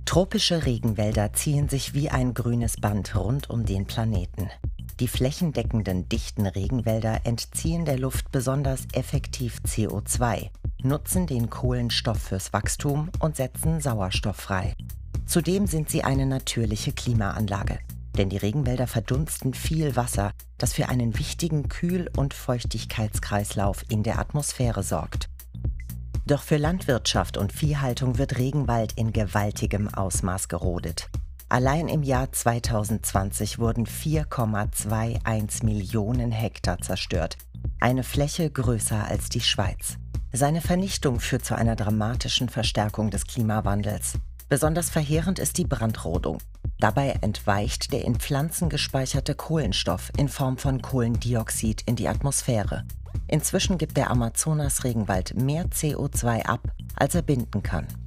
Tropische Regenwälder ziehen sich wie ein grünes Band rund um den Planeten. Die flächendeckenden, dichten Regenwälder entziehen der Luft besonders effektiv CO2, nutzen den Kohlenstoff fürs Wachstum und setzen Sauerstoff frei. Zudem sind sie eine natürliche Klimaanlage, denn die Regenwälder verdunsten viel Wasser, das für einen wichtigen Kühl- und Feuchtigkeitskreislauf in der Atmosphäre sorgt. Doch für Landwirtschaft und Viehhaltung wird Regenwald in gewaltigem Ausmaß gerodet. Allein im Jahr 2020 wurden 4,21 Millionen Hektar zerstört, eine Fläche größer als die Schweiz. Seine Vernichtung führt zu einer dramatischen Verstärkung des Klimawandels. Besonders verheerend ist die Brandrodung. Dabei entweicht der in Pflanzen gespeicherte Kohlenstoff in Form von Kohlendioxid in die Atmosphäre. Inzwischen gibt der Amazonas-Regenwald mehr CO2 ab, als er binden kann.